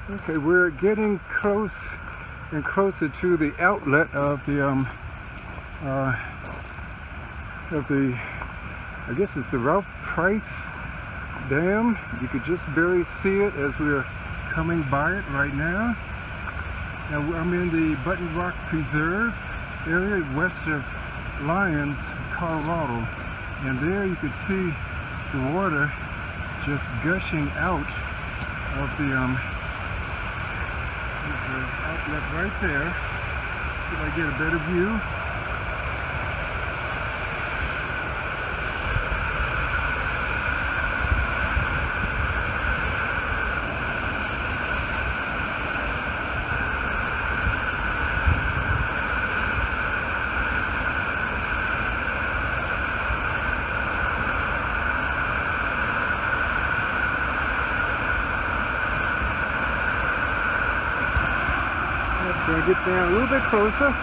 Okay, we're getting close and closer to the outlet of the I guess it's the Ralph Price Dam. You could just barely see it as we're coming by it right now. Now I'm in the Button Rock Preserve area west of Lyons, Colorado, and there you can see the water just gushing out of the outlet right there. See if I get a better view. Gonna get down a little bit closer.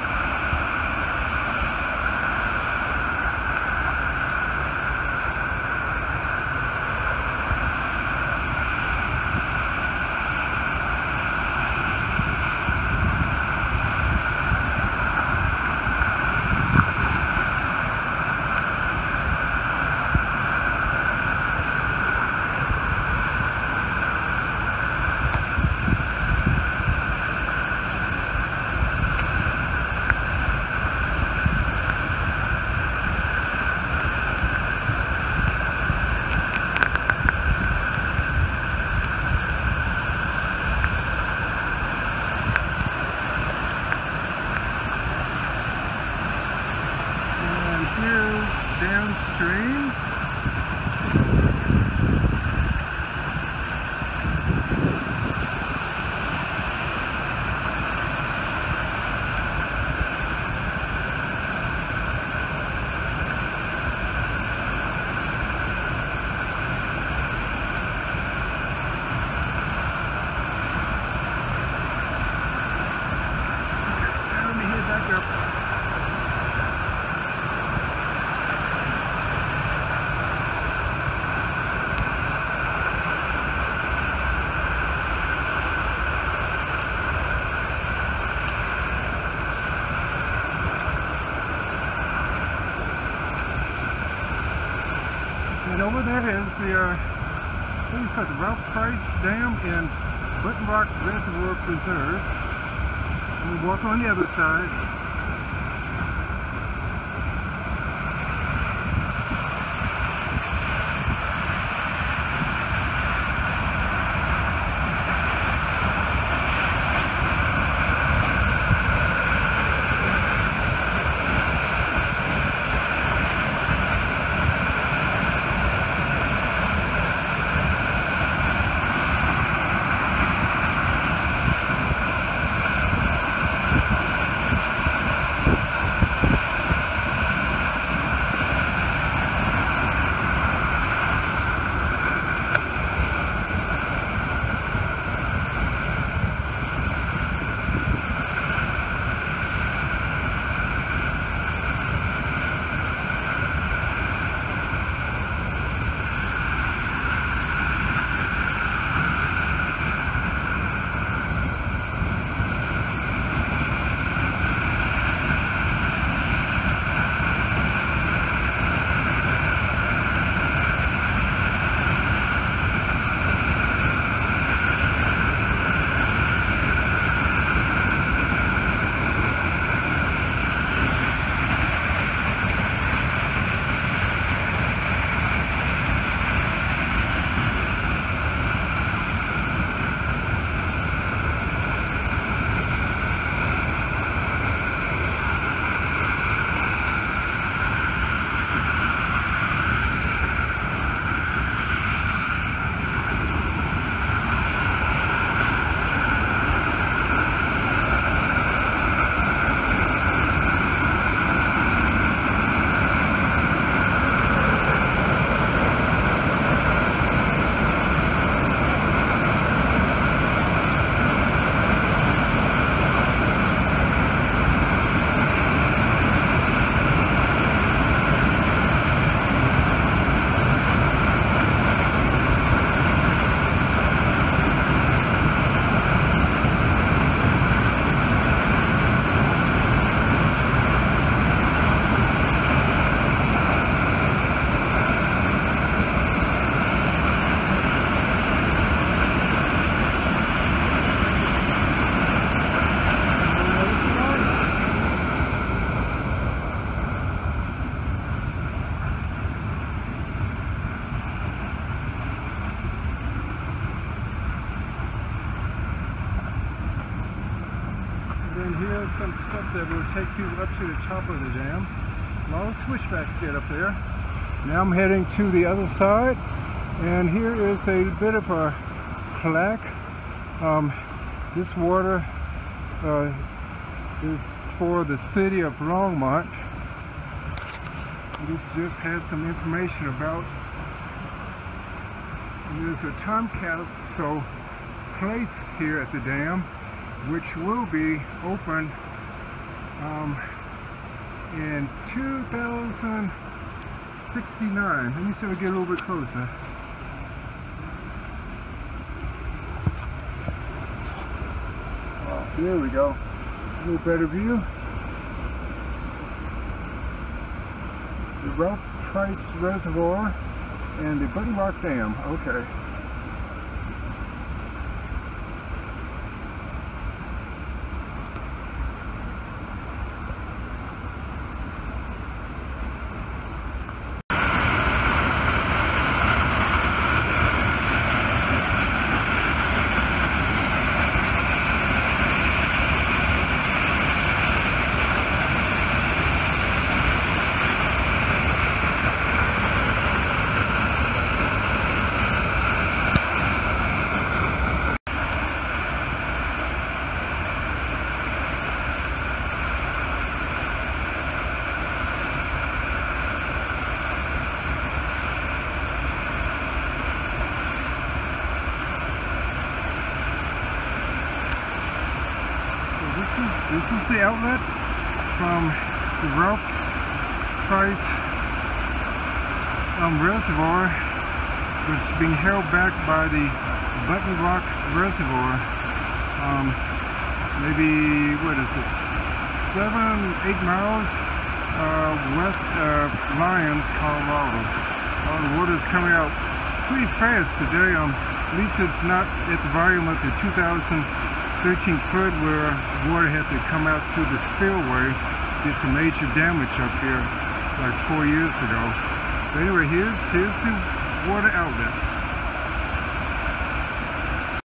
Downstream. Let me head back up. And over there is the, I think it's called the Ralph Price Dam and Button Rock Reservoir Preserve. And we walk on the other side. then here's some steps that will take you up to the top of the dam. A lot of switchbacks get up there. Now I'm heading to the other side, and here is a bit of a plaque. This water is for the city of Longmont. This just has some information about. There's a time capsule place here at the dam, which will be open in 2069. Let me see if we get a little bit closer. There we go. A little better view. The Ralph Price Reservoir and the Button Rock Dam. Okay. This is the outlet from the Ralph Price Reservoir, which is being held back by the Button Rock Reservoir. Maybe, what is it, 7-8 miles west of Lyons, Colorado. The water is coming out pretty fast today. At least it's not at the volume of the 2013 flood where water had to come out through the spillway. Did some major damage up here like 4 years ago. But anyway, here's the water outlet.